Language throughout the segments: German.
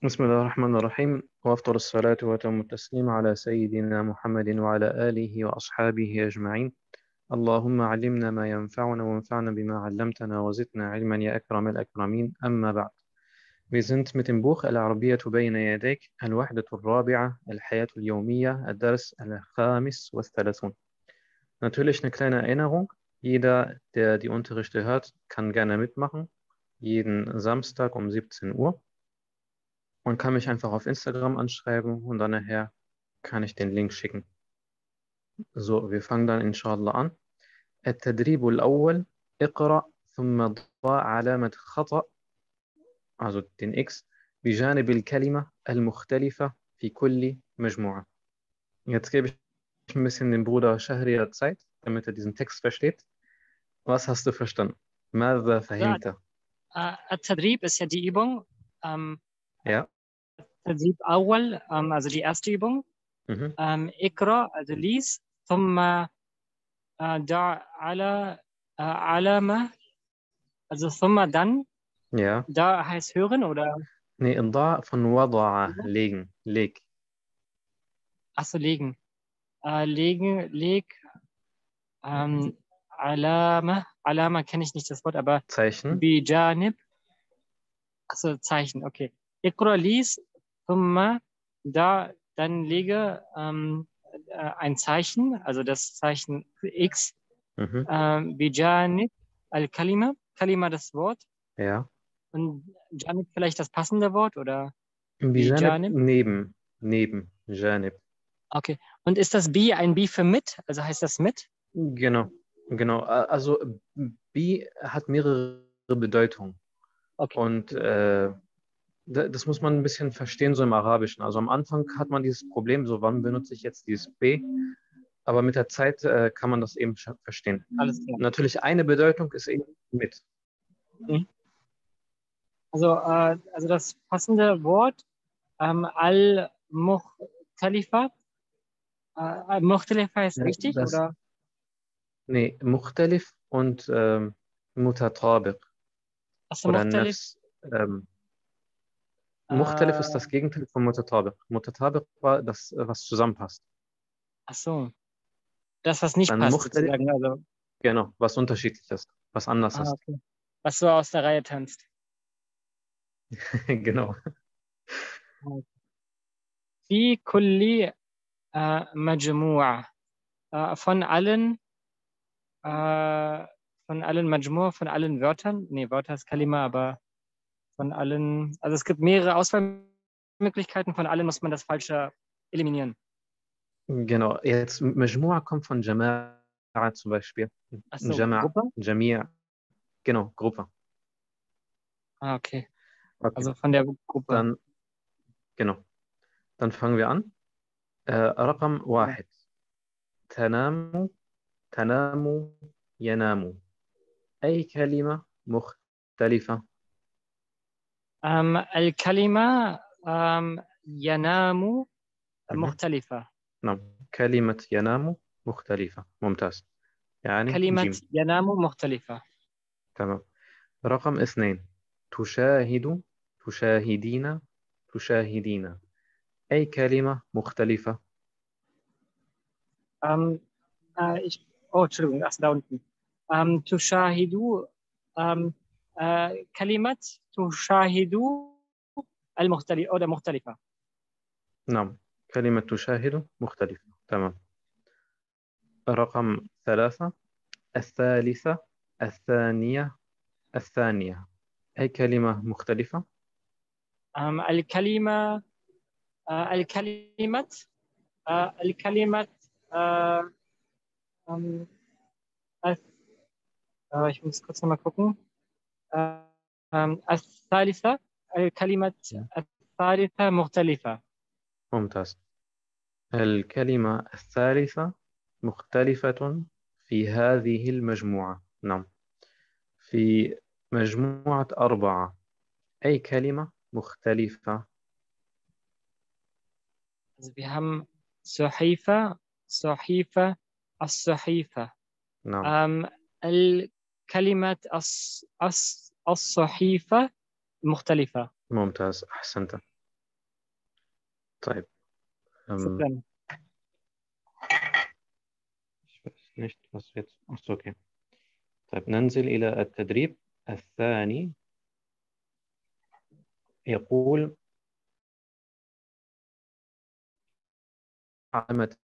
بسم الله الرحمن الرحيم وأفضل الصلاة وأتم التسليم على سيدنا محمد وعلى آله وأصحابه أجمعين. اللهم علمنا ما ينفعنا وانفعنا بما علمتنا وزدنا علما يا أكرم الأكرمين. أما بعد. Wir sind mit dem Buch العربية بين يديك الوحدة الرابعة الحياة اليومية الدرس الخامس والثلاثون. Natürlich eine kleine Erinnerung. Jeder, der die Unterrichte hört, kann gerne mitmachen. Jeden Samstag um 17 Uhr. Man kann mich einfach auf Instagram anschreiben und dann nachher kann ich den Link schicken. So, wir fangen dann inshallah an. التدريب الأول اقرأ ثم ضع علامة خطأ also den X بجانب الكلمة المختلفة في كل مجموعة. Jetzt gebe ich ein bisschen dem Bruder Shahriar Zeit, damit er diesen Text versteht. Was hast du verstanden? ماذا Ja, فهمت? Tadrib ist ja die Übung. Ja. Tadrib Awal, also die erste Übung. Mhm. Ikra, also lies. Thumma da ala alama, also thumma dann. Ja. Da heißt hören oder? Nee, ضع von وضع legen. Leg. Achso, legen. Leg. Alama. Alama kenne ich nicht das Wort, aber Zeichen. Bijanib. Achso, Zeichen, okay. Ikra lies, thumma da, dann lege ein Zeichen, also das Zeichen X, Mhm. Bijanib al-Kalima, Kalima das Wort Ja. und Janib vielleicht das passende Wort oder بجانب Bijanib. neben جانب. Okay. Und ist das Bi ein Bi für mit? Also heißt das mit? Genau, genau. Also bi hat mehrere Bedeutungen Okay. und das muss man ein bisschen verstehen so im Arabischen. Also am Anfang hat man dieses Problem, so wann benutze ich jetzt dieses B, aber mit der Zeit kann man das eben verstehen. Alles klar. Natürlich eine Bedeutung ist eben mit. Mhm. Also das passende Wort al-Mukhtalifa. Mukhtalifa ist richtig, Das, oder? nee, مختلف und متطابق Achso, oder Mukhtalif. نفس. مختلف ist Äh, das Gegenteil von متطابق. متطابق war das, was zusammenpasst. Achso, das, was nicht Dann passt, مختلف, sozusagen. Also, genau, was unterschiedlich ist, was anders ist. okay. Was so aus der Reihe tanzt. Genau. Fi kulli Majmu'a. Von allen, Majmu', von allen Wörtern. Nee, Wörter ist Kalima, aber von allen. Also es gibt mehrere Auswahlmöglichkeiten. Von allen muss man das Falsche eliminieren. Genau. Jetzt مجموعة kommt von جماعة zum Beispiel. Achso, جمع, Gruppe? جميع. Genau, Gruppe. Okay. Okay. Also von der Gruppe. Dann, genau. Dann fangen wir an. رقم Ja. واحد. تنام تنام ينام. أي كلمة مختلفة. الكلمة ينام مهم. مختلفة. نعم. كلمة ينام مختلفة. ممتاز. يعني كلمة جيم. ينام مختلفة. تمام. رقم اثنين. تشاهد تشاهدين تشاهدين. أي كلمة مختلفة. Ähm, Entschuldigung, ach, da unten. تشاهد كلمة تشاهد المختلف oder مختلفة. نعم. كلمة تشاهد مختلفة. تمام. رقم ثلاثة. الثالثة الثانية الثانية. أي كلمة مختلفة. الكلمة الكلمة الكلمة äh, ähm, ich muss kurz nochmal gucken. الثالثة الكلمة الثالثة مختلفة. ممتاز. الكلمة الثالثة مختلفة في هذه المجموعة. نعم. في مجموعة أربعة. أي كلمة مختلفة. Also wir haben صحيفة صحيفة الصحيفة. نعم. الكلمة الصحيفة مختلفة. ممتاز. أحسنت. طيب. شكرا. ich weiß nicht, was jetzt. Achso, okay. طيب ننزل إلى التدريب الثاني. يقول علامة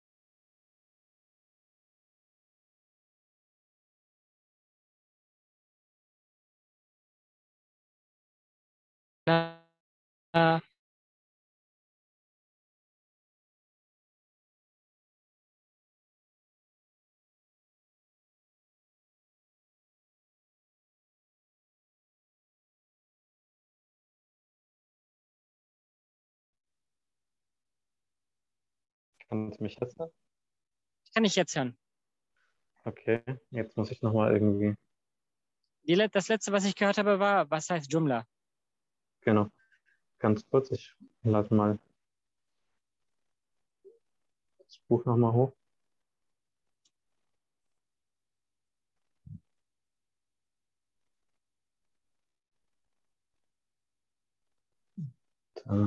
kannst du mich jetzt hören? Kann ich jetzt hören. Okay, jetzt muss ich nochmal irgendwie. Das letzte, was ich gehört habe, war, was heißt Jumla? Genau, ganz kurz, ich lade mal das Buch nochmal hoch. Da.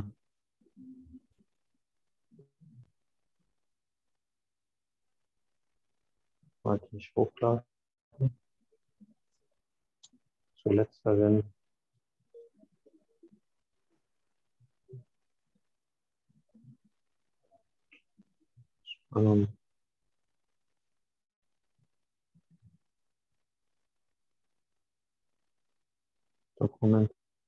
Wollte ich hochladen. Zuletzt verwenden. Dokument.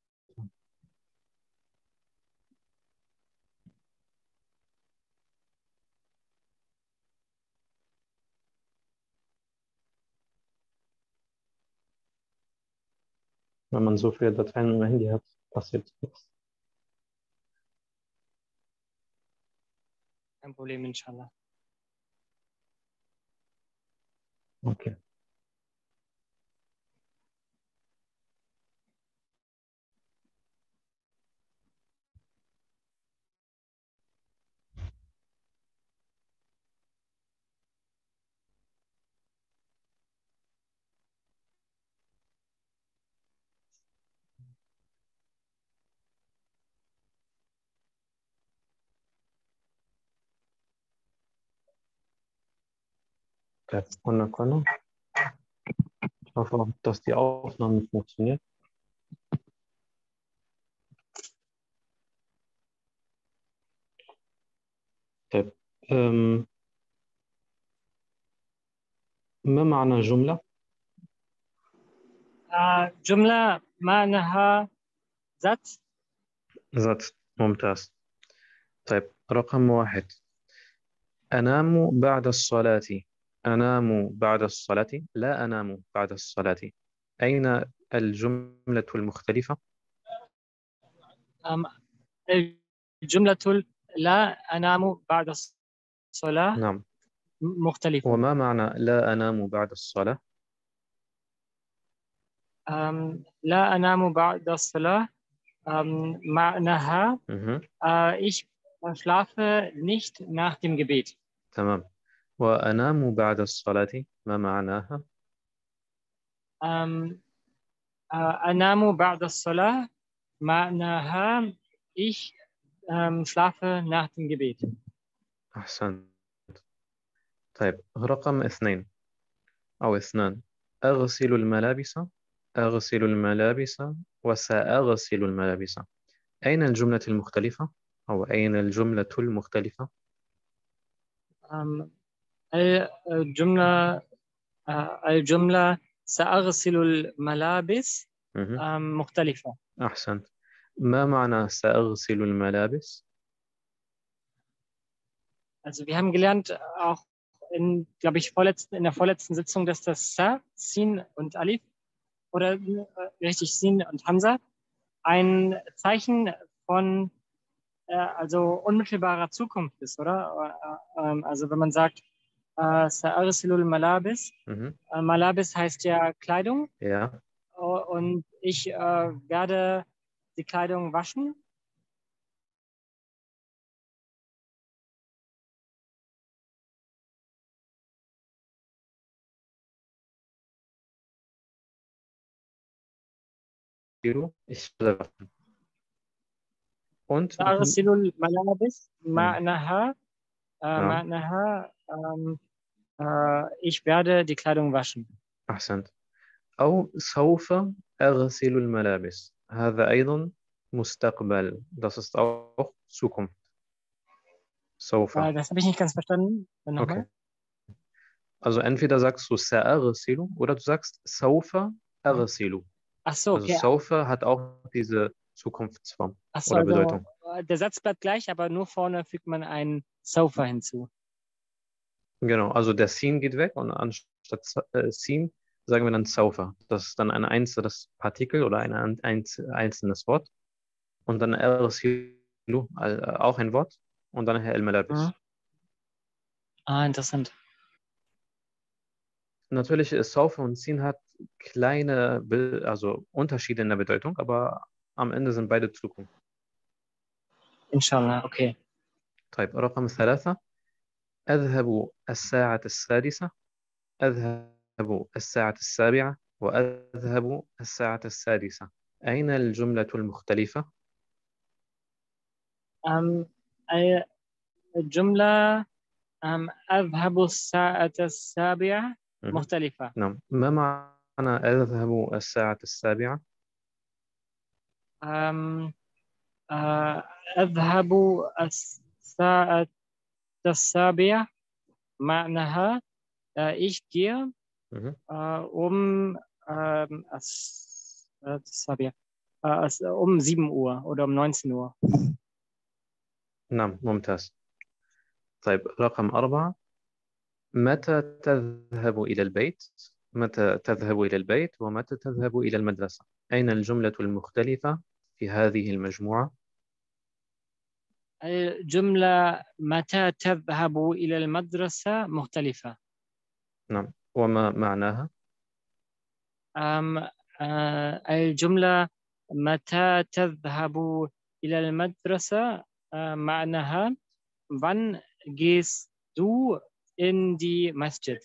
Wenn man so viele Dateien im Handy hat, passiert nichts. Kein Problem, inshallah. Okay. Sekunde. Ich hoffe, dass die Aufnahme funktioniert. طيب. ما معنى جملة؟ جملة معناها Satz. Satz. ممتاز. طيب رقم واحد. أنام بعد الصلاة. أنام بعد الصلاة. لا أنام بعد الصلاة. أين الجملة المختلفة؟ Ähm, الجملة لا أنام بعد الصلاة نعم. مختلفة. وما معنى لا أنام بعد الصلاة؟ لا أنام بعد الصلاة معناها مهم. ich schlafe nicht nach dem Gebet. تمام. وأنام بعد الصلاة ما معناها؟ Ähm, أنام بعد الصلاة معناها ich schlafe nach dem Gebet. أحسن. طيب رقم اثنين أو اثنان. أغسل الملابس. أغسل الملابس وسأغسل الملابس. أين الجملة المختلفة؟ أو أين الجملة المختلفة؟ Ähm, الجملة الجملة سأغسل الملابس مهم. مختلفة. أحسنت. ما معنى سأغسل الملابس؟ Also wir haben gelernt, auch glaube ich, in der vorletzten Sitzung, dass das Sa, Sin und Alif oder richtig Sin und Hamza ein Zeichen von also unmittelbarer Zukunft ist, oder? Also wenn man sagt, Sa'arsilul Malabis, Mhm. Malabis heißt ja Kleidung Ja. und ich werde die Kleidung waschen. Ich Und, سأغسل الملابس hm, معناها naam, معناها ich werde die Kleidung waschen. أحسنت. أو سوف أغسل الملابس. هذا أيضا مستقبل. Das ist auch Zukunft. سوف. Das habe ich nicht ganz verstanden. Okay. Nochmal. Also entweder sagst du سأغسل oder du sagst سوف Ja. أغسل. Ach so, Also okay. سوف hat auch diese Zukunftsform Ach so, oder also Bedeutung. der Satz bleibt gleich, aber nur vorne fügt man ein Sofa hinzu. Genau, also der Sin geht weg und anstatt Sin sagen wir dann Saufa. Das ist dann ein einzelnes Partikel oder ein einzelnes Wort. Und dann Ersilu, auch ein Wort. Und dann Herr Mhm. El-Malabis. Ah, interessant. Natürlich ist Saufa und Sin hat kleine, also Unterschiede in der Bedeutung, aber am Ende sind beide Zukunft. Inshallah, okay. طيب رقم 3 أذهب الساعة السادسة أذهب الساعة السابعة وأذهب الساعة السادسة أين الجملة المختلفة؟ Ähm, äh, الجملة أذهب الساعة السابعة مهم. مختلفة. نعم ما معنى أذهب الساعة السابعة؟ Ähm, äh, أذهب الساعة السابعة معناها ich gehe مهم. um السابعة um 7 Uhr oder um 19 Uhr. نعم ممتاز. طيب رقم 4 متى تذهب إلى البيت؟ متى تذهب إلى البيت ومتى تذهب إلى المدرسة؟ أين الجملة المختلفة في هذه المجموعة؟ الجملة متى تذهب إلى المدرسة مختلفة. نعم وما معناها؟ أم الجملة متى تذهب إلى المدرسة معناها wann gehst du in die Masjid?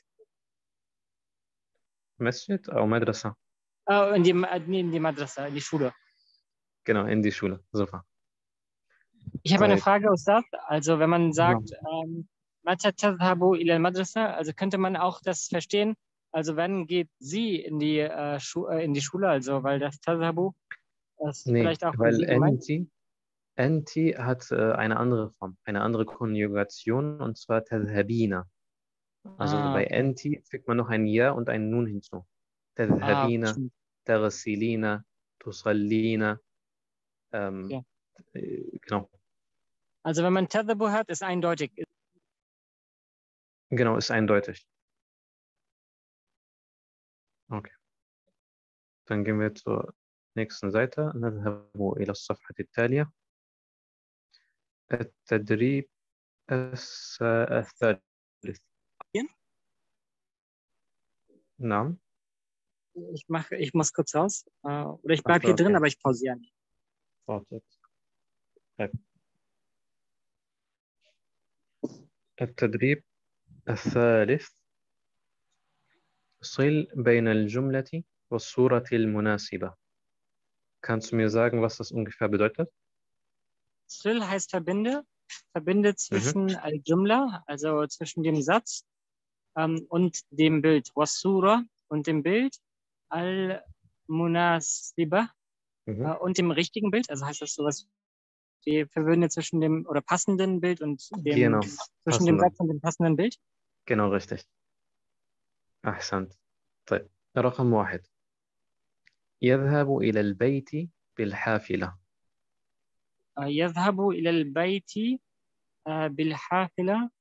مسجد أو مدرسة؟ Nee, in die Madrasa, in die Schule. genau in die Schule. Super. Ich habe eine طيب Frage, Ustad. Also wenn man sagt, نعم. متى تذهب إلى المدرسة, also könnte man auch das verstehen, also wann geht sie in die Schule, also weil das تذهب ist Nee, vielleicht auch für weil sie gemeint. Enti hat eine andere Form, eine andere Konjugation und zwar Tadhabina. Also Ah, bei okay. Enti fügt man noch ein Ja und ein Nun hinzu. Ah, okay, Tadhabina, stimmt. Tagsilina, Tusallina, Okay. genau. Also wenn man تذهب hat, ist eindeutig. Genau, ist eindeutig. Okay, dann gehen wir zur nächsten Seite. نذهب إلى الصفحة التالية. التدريب الثالث. نعم. Ich muss kurz raus. Oder ich bleibe Achso, hier drin, okay. aber ich pausiere. Warte. طيب. التدريب الثالث صل بين الجملة والصورة المناسبة. Kannst du mir sagen, was das ungefähr bedeutet? Sil heißt verbinde Mhm. zwischen Al-Jumla, also zwischen dem Satz und dem Bild. Wasura und dem Bild. Al-Munasiba Mhm. und dem richtigen Bild. Also heißt das sowas wie verbinde zwischen dem oder passenden Bild und dem Genau, zwischen dem passender. Satz und dem passenden Bild. Genau richtig. أحسنت. طيب رقم 1 يذهب إلى البيت بالحافلة. يذهب إلى البيت بالحافلة.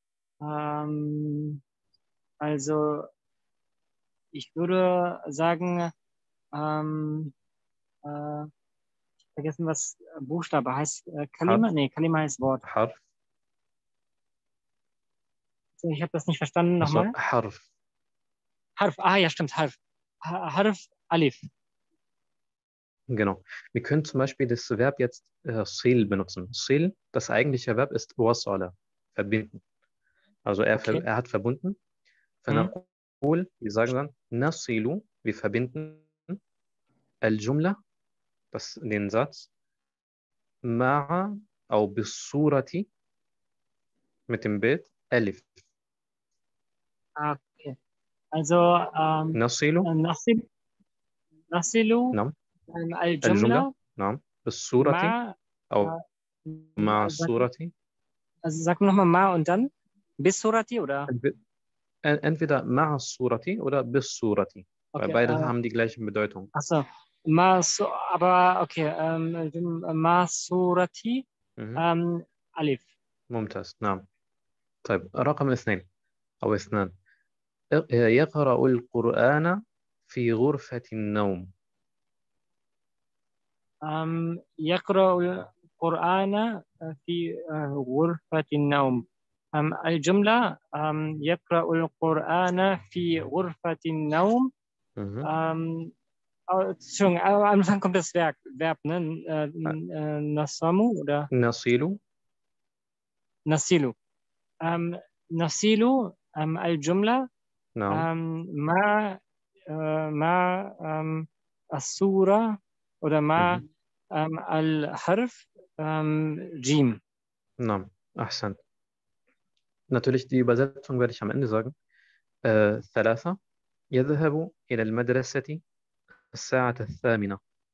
Ähm, also ich würde sagen, ähm, äh, vergessen, was Buchstabe heißt. حرف Kalima? Nee, Kalima heißt Wort. حرف Ich habe das nicht verstanden. also Nochmal. حرف. Harf. Ah, ja, stimmt. Harf. Harf, Alif. Genau. Wir können zum Beispiel das Verb jetzt sil benutzen. Sil, das eigentliche Verb ist wasala, verbinden. Also Okay. er hat verbunden. Hm. فنقول, wir sagen dann نصل, wir verbinden الجملة, den Satz مع أو بالصورة mit dem Bild ألف. Okay. Also نصل نصل نصل نعم الجملة الجملة نعم بالصورة مع أو مع sag, الصورة also sag nochmal ma und dann bis Surati oder? entwe- entweder مع الصورة oder بالصورة weil Okay, beide haben die gleiche Bedeutung. achso. Ma so, aber okay, ma Surati Mhm. Alif. ممتاز نعم. طيب رقم اثنين أو اثنان يقرأ القرآن في غرفة النوم. يقرأ القرآن في غرفة النوم. الجملة يقرأ القرآن في غرفة النوم. Mhm. Entschuldigung, am Anfang kommt das Verb, ne? Nasamu oder نصل Nasilu. Nasilu, Al-Jumla, نعم Ma, Ma, Asura oder Ma, Mhm. Al-Harf, Jim. نعم أحسن. Natürlich die Übersetzung werde ich am Ende sagen. ثلاثة يذهب إلى المدرسة الساعة الثامنة.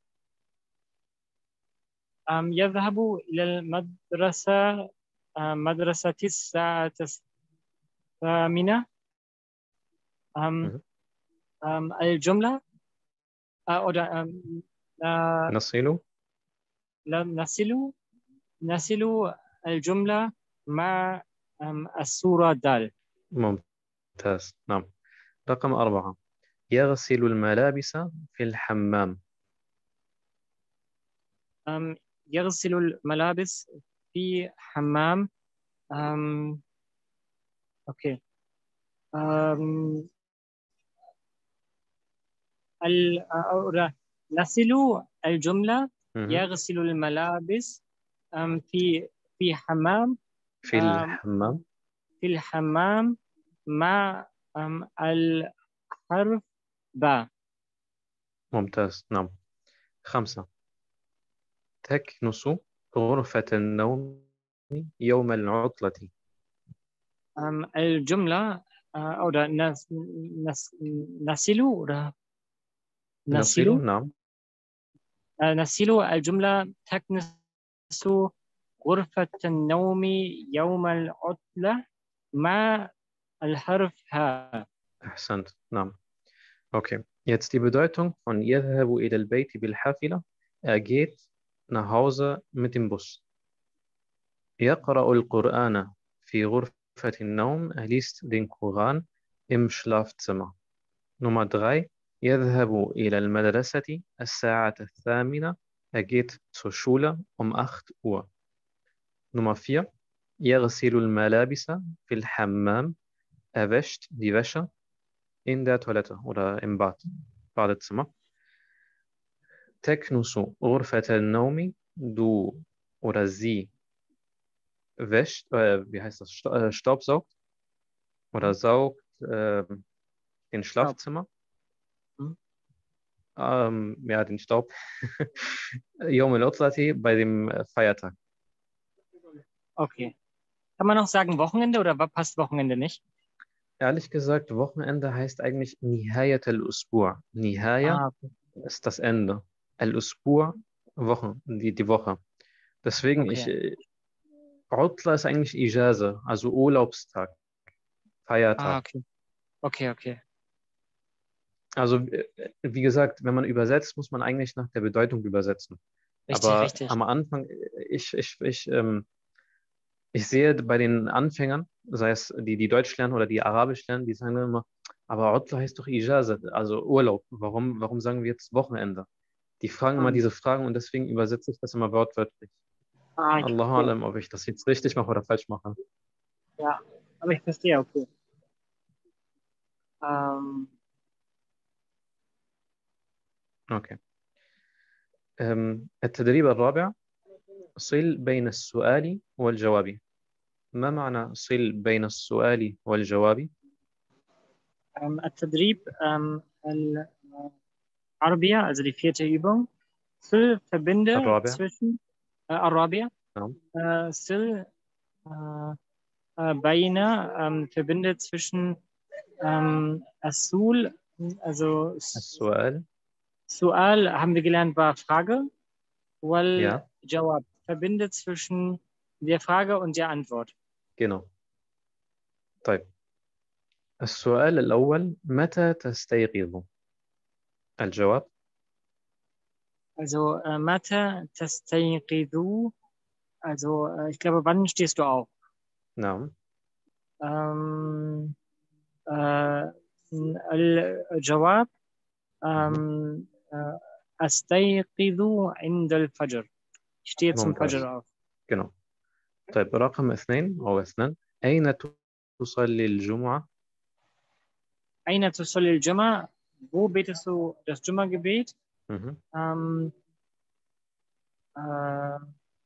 يذهب إلى المدرسة مدرسة الساعة الثامنة. Mhm. الجملة oder نصل نصل نصل الجملة مع الصورة دال. ممتاز نعم. رقم أربعة يغسل الملابس في الحمام. يغسل الملابس في حمام. أم، أوكي. أم، أو نصل الجملة Mhm. يغسل الملابس في حمام. في أم، الحمام في الحمام مع الحرف با. ممتاز نعم. خمسة تكنس غرفة النوم يوم العطلة. الجملة oder نسل oder نصل نسل نعم نسل الجملة تكنس غرفة النوم يوم العطلة مع الحرف ها. أحسنت نعم. Okay, jetzt die Bedeutung von يذهب إلى البيت بالحافلة. Er geht nach Hause mit dem Bus. يقرأ القرآن في غرفة النوم. Er liest den Koran im Schlafzimmer. Nummer 3. يذهب إلى المدرسة الساعة الثامنة. Er geht zur Schule um 8 Uhr. Nummer 4. يغسل الملابس في الحمام. Er wäscht die Wäsche in der Toilette oder im Bad, Badezimmer. تكنس غرفة النوم. Du oder sie wäscht, wie heißt das, staubsaugt oder saugt den Stopp. Schlafzimmer. Hm? Ja, den Staub. يوم العطلة bei dem Feiertag. Okay. Kann man auch sagen Wochenende oder passt Wochenende nicht? Ehrlich gesagt, Wochenende heißt eigentlich نهاية الأسبوع. نهاية Okay. ist das Ende. الأسبوع, Wochen, die Woche. Deswegen, Okay. عطلة ist eigentlich إجازة, also Urlaubstag, Feiertag. Okay. Okay, okay. Also, wie gesagt, wenn man übersetzt, muss man eigentlich nach der Bedeutung übersetzen. Richtig, Aber richtig. am Anfang, ich, ich, ich, ähm, ich sehe bei den Anfängern, sei es die Deutsch lernen oder die Arabisch lernen, die sagen dann immer, aber Utla heißt doch Ijazat, also Urlaub. Warum sagen wir jetzt Wochenende? Die fragen immer diese Fragen und deswegen übersetze ich das immer wortwörtlich. Ich Allahu verstehe. alam, ob ich das jetzt richtig mache oder falsch mache. Ja, aber ich verstehe, okay. Ähm, Okay. التدريب الرابع صل بين السؤال والجواب. ما معنى صل بين السؤال والجواب؟ التدريب العربية, also die vierte Übung. Verbinde الرابع zwischen الرابع نعم. Sil Baina verbindet zwischen Asul, also السؤال. Sual haben wir gelernt, war Frage. Wal Ja, Jawab verbindet zwischen der Frage und der Antwort. genau. طيب السؤال الأول متى تستيقظ؟ الجواب. Also Mata tastayqidu, also ich glaube, wann stehst du auf? نعم. الجواب Mhm. أستيقظ عند الفجر. Ich stehe zum ممتاز. Fajr auf. genau. طيب رقم اثنين أو اثنان أين تصلي الجمعة؟ أين تصلي الجمعة? Wo betest du das Jumma-Gebet? Mhm. Äh,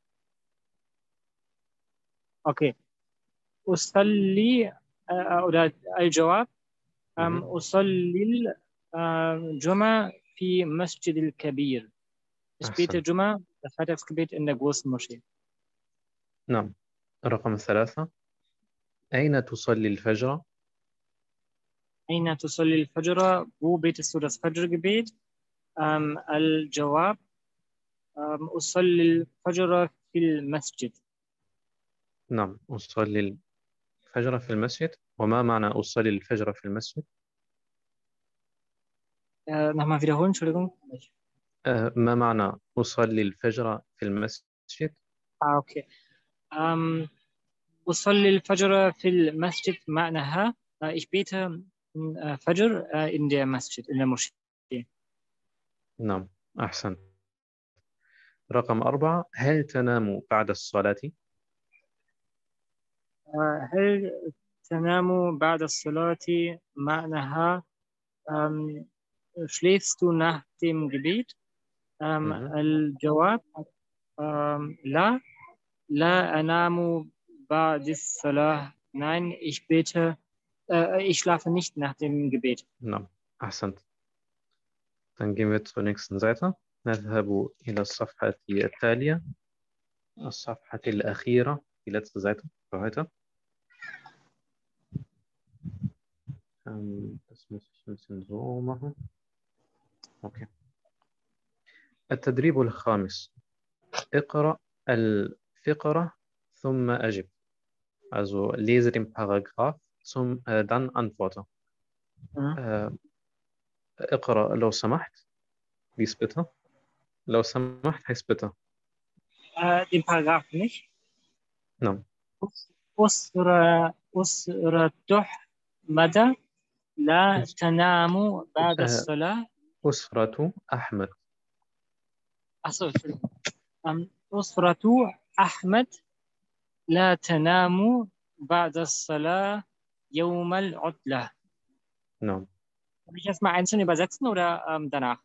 okay. أصلي oder الجواب Mhm. أصلي الجمعة في مسجد الكبير. Ich bete أحسن. Jumma, das Freitagsgebet in der großen Moschee. نعم. رقم ثلاثة أين تصلي الفجر؟ أين تصلي الفجر? Wo betest du das Fajr-Gebet? الجواب أصلي الفجر في المسجد. نعم أصلي الفجر في المسجد. وما معنى أصلي الفجر في المسجد؟ Nochmal wiederholen, Entschuldigung. ما معنى أصلي الفجر في المسجد؟ Okay. أصلي الفجر في المسجد معناها ich bete Fajr in der Masjid, in der Moschee. نعم أحسن. رقم أربعة هل تنام بعد الصلاة؟ هل تنام بعد الصلاة معناها schläfst du nach dem Gebet? Mhm. الجواب لا لا أنام بعد الصلاة. Nein, ich schlafe nicht nach dem Gebet. نعم أحسنت. Dann gehen wir zur nächsten Seite. نذهب إلى الصفحة التالية. الصفحة الأخيرة. Die letzte Seite für heute. Das muss ich ein bisschen so machen. Okay. التدريب الخامس. اقرأ الفقرة ثم أجب. Also lese den Paragraph, dann antworte. اقرأ لو سمحت. Lies bitte. لو سمحت heißt bitte. Den Paragraph nicht. نعم. أسرة مدى لا تنام بعد الصلاة. أسرة أحمد. Achso, أسرة أحمد لا تنام بعد الصلاة يوم العطلة. نعم. Soll ich das mal einzeln übersetzen oder danach?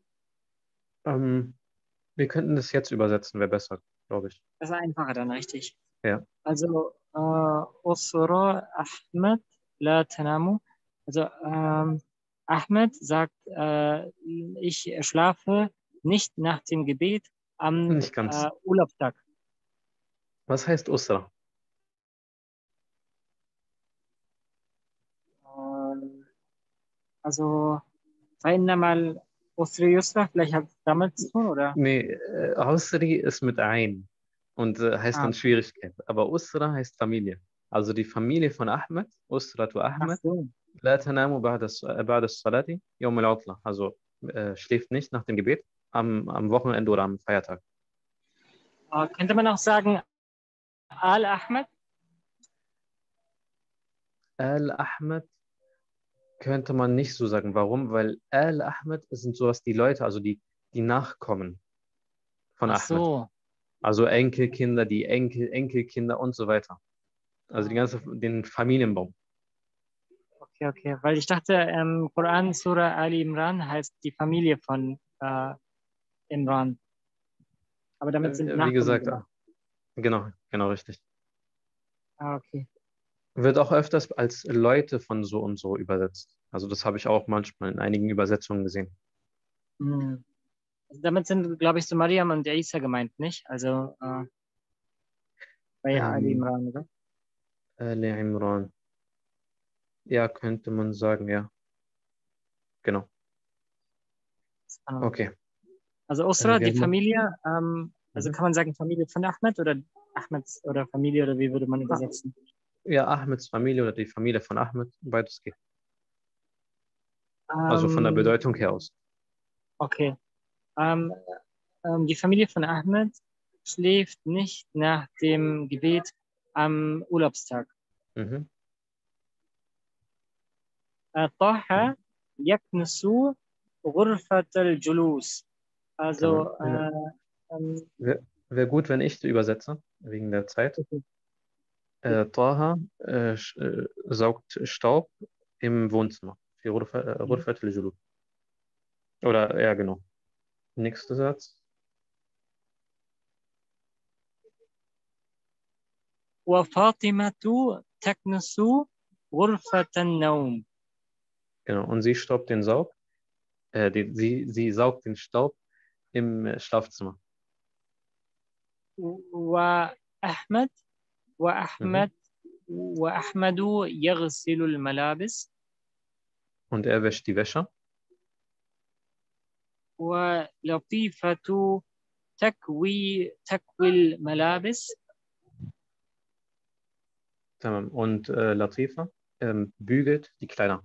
Wir könnten das jetzt übersetzen, wäre besser, glaube ich. Das ist einfacher dann, richtig? Ja. Also, أسرة أحمد لا تنام. Also, Ahmed sagt, ich schlafe nicht nach dem Gebet am Nicht ganz. Urlaubstag. Was heißt Usra? Also, فإنما العسر يسرا, vielleicht hat es damit zu tun, oder? Nee, Usri ist mit Ein und heißt dann Okay. Schwierigkeit. Aber Usra heißt Familie. Also die Familie von Ahmed, Usratu Ach Ahmed, so. لا تنام بعد الصلاة يوم العطلة. Also schläft nicht nach dem Gebet am Wochenende oder am Feiertag. Könnte man auch sagen, Al-Ahmed? Al-Ahmed könnte man nicht so sagen. Warum? Weil Al-Ahmed sind sowas die Leute, also die Nachkommen von Ach Ahmed. so. Also Enkelkinder, die Enkelkinder und so weiter. Also den Familienbaum. Okay, okay. Weil ich dachte, Koran Surah Ali Imran heißt die Familie von Imran. Aber damit sind Wie Nachkommen gesagt, gemeint. genau richtig. Okay. Wird auch öfters als Leute von so und so übersetzt. Also das habe ich auch manchmal in einigen Übersetzungen gesehen. Hm. Damit sind, glaube ich, so Mariam und Isa gemeint, nicht? Also bei Ali Ähm, Imran, oder? Ali Imran. Ja, könnte man sagen, ja. Genau. Okay. Also Usra, Wir die haben Familie, also mhm. kann man sagen Familie von Ahmed oder Ahmeds oder Familie oder wie würde man Ah, übersetzen? ja, Ahmeds Familie oder die Familie von Ahmed, beides geht. Also von der Ähm, Bedeutung her aus. okay. Ähm, die Familie von Ahmed schläft nicht nach dem Gebet am Urlaubstag. Mhm. طه يكنس غرفة الجلوس. Tamam. Also, ähm, Wäre gut, wenn ich übersetze, wegen der Zeit. Taha saugt Staub im Wohnzimmer. Für غرفة الجلوس. Oder, ja, genau. Nächster Satz. وفاطمة تكنس غرفة النوم. Genau. Und sie staubt den Saug. Sie saugt den Staub im Schlafzimmer. وأحمد Mhm. وأحمد وأحمد يغسل الملابس. Und er wäscht die Wäsche. ولطيفة تكوي الملابس. Tamam. Und Latifa bügelt die Kleider.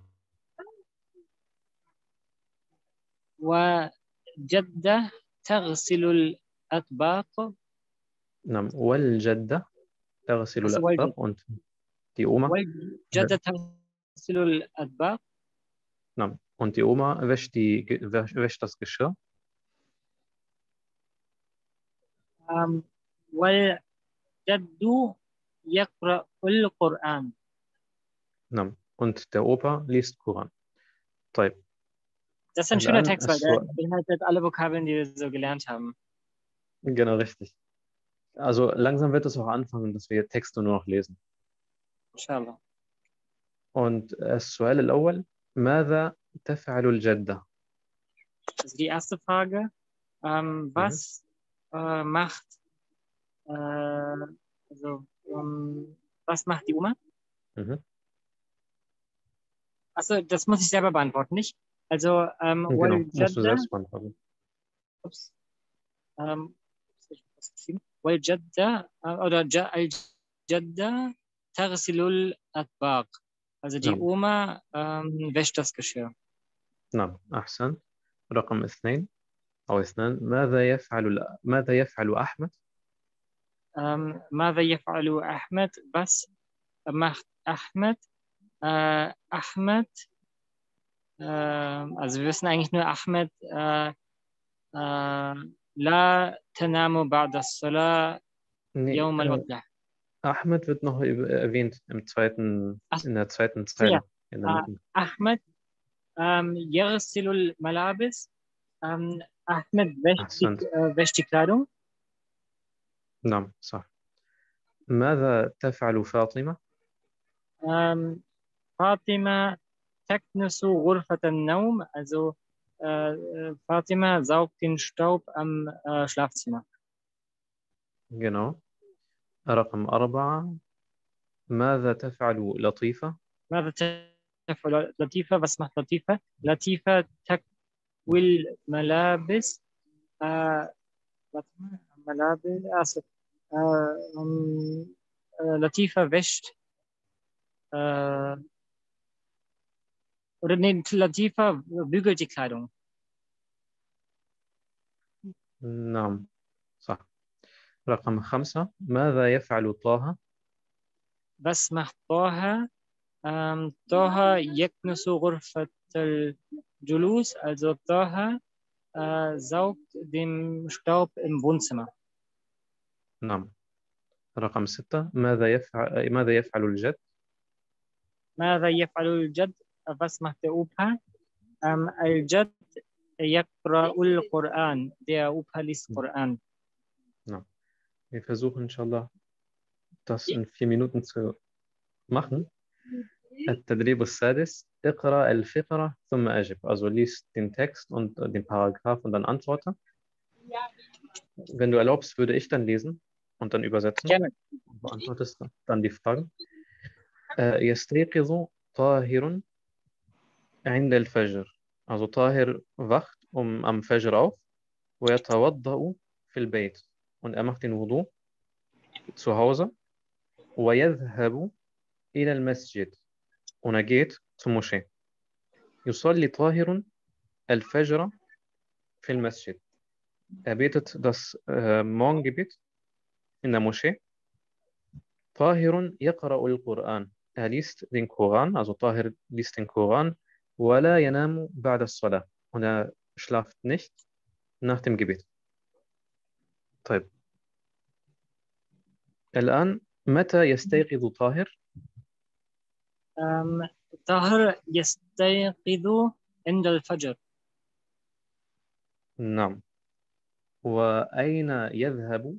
وجدة تغسل الأطباق. Tamam. والجدة تغسل Also والجد الأطباق. Und die Oma. والجدة تغسل الأطباق. Tamam. Und die Oma wäscht das Geschirr. والجد يقرأ القرآن. Tamam. Und der Opa liest Koran. طيب. Das ist ein schöner الآن Text, weil der beinhaltet alle Vokabeln, die wir so gelernt haben. genau richtig. Also langsam wird es auch anfangen, dass wir Texte nur noch lesen. Inshallah. Und السؤال الأول ماذا تفعل الجدة؟ Also die erste Frage, Mhm. was macht, also, was macht die Oma? Mhm. Achso, das muss ich selber beantworten, nicht? Also, Genau, musst du والجدة, selbst beantworten. ups, والجدة oder الجدة تغسل الأطباق. Also die نعم Oma wäscht das Geschirr. نعم أحسن. رقم اثنين أو اثنان ماذا يفعل أحمد؟ ماذا يفعل أحمد? Was macht Ahmed? Ahmed, also wir wissen eigentlich nur Ahmed, لا تنام بعد الصلاة Nee, يوم الأضحى. Ahmed wird noch erwähnt Ach in der zweiten so, ja. Zeile in der Mitte. Ahmed يغسل الملابس. Ahmed أحسنت. wäscht die Kleidung. نعم صح. ماذا تفعل فاطمة؟ Fatima تكنس غرفة النوم. Also Fatima saugt den Staub am Schlafzimmer. genau. رقم أربعة ماذا تفعل لطيفة؟ ماذا تفعل لطيفة? Was macht لطيفة? لطيفة تكوي الملابس. آه ملابس آسف. لطيفة wäscht oder nee, Latifa bügelt die Kleidung. نعم صح. رقم خمسة ماذا يفعل طه؟ Was macht Toha? Toha يكنس غرفة الجلوس. Also Toha saugt den Staub im Wohnzimmer. نعم. رقم ستة ماذا يفعل الجد؟ ماذا يفعل الجد? Was macht der Opa? الجد يقرأ القرآن. Der Opa liest Koran. نعم. Wir versuchen inshallah das in 4 Minuten zu machen. التدريب السادس اقرأ الفقرة ثم أجب. Also lies den Text und den Paragraph und dann antworte. Wenn du erlaubst, würde ich dann lesen und dann übersetzen. Gerne. Du beantwortest dann die Fragen. يستيقظ طاهر عند الفجر. Also Tahir wacht am Fajr auf. ويتوضأ في البيت. Und er macht den Wudu zu Hause. ويذهب إلى المسجد. Und er geht zur Moschee. يصلي طاهر الفجر في المسجد. Er betet das Morgengebet in der Moschee. طاهر يقرأ القرآن. Er liest den Koran, also Tahir liest den Koran. ولا ينام بعد الصلاة. Und er schlaft nicht nach dem Gebet. طيب. الآن متى يستيقظ طاهر؟ طاهر يستيقظ عند الفجر. نعم. وأين يذهب؟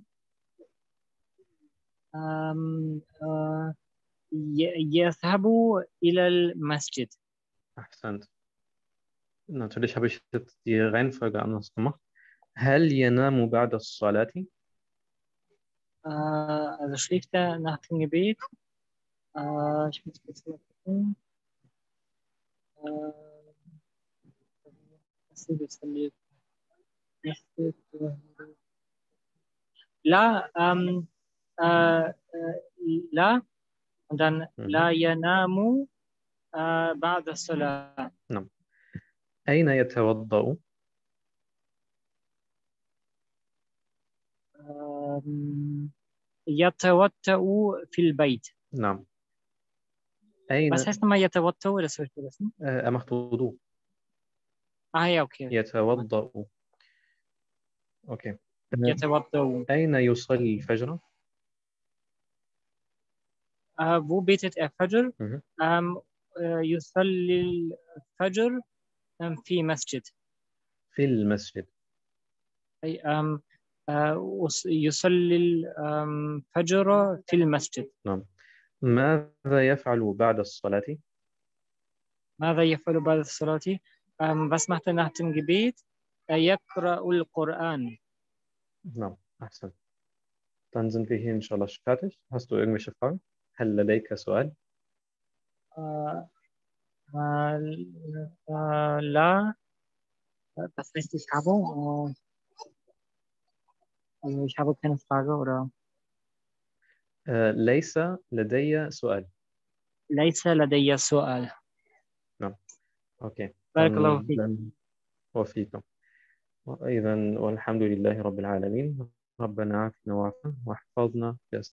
يذهب إلى المسجد. أحسنت. Natürlich habe ich jetzt die Reihenfolge anders gemacht. هل ينام بعد الصلاة؟ Also schläft er nach dem Gebet. Ich muss kurz mal gucken. Was ist das denn jetzt? لا لا und dann لا ينام بعد الصلاة. نعم. أين يتوضأ؟ يتوضأ في البيت. نعم. أين Was heißt nochmal يتوضأ? Das soll ich wissen. er macht Wudu. Ja, okay. يتوضأ. Okay. يتوضأ. أين يصلي الفجر؟ wo betet er Fajr? يصلي الفجر في مسجد. في المسجد. أي يصلي الفجر في المسجد. نعم. ماذا يفعل بعد الصلاة؟ ماذا يفعل بعد الصلاة؟ was macht er nach dem Gebet? يقرأ القرآن. نعم. أحسن. Dann sind wir hier inshallah fertig. Hast du irgendwelche Fragen? هل لديك سؤال؟ لا. Das heißt, ich habe. Also ich habe keine Frage oder. ليس لدي سؤال. ليس لدي سؤال. نعم. أوكي. بارك الله فيك. وفيكم. إذا والحمد لله رب العالمين. ربنا عافنا وعافنا واحفظنا